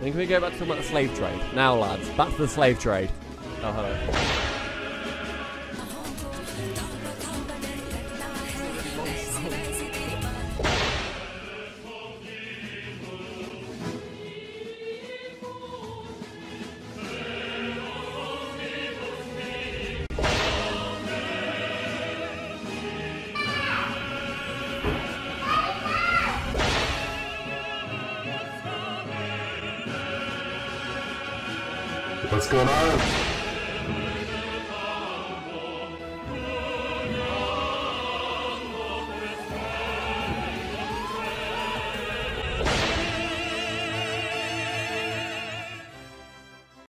Then can we go back to talking about the slave trade? Now, lads, back to the slave trade. Oh, hello. What's going on?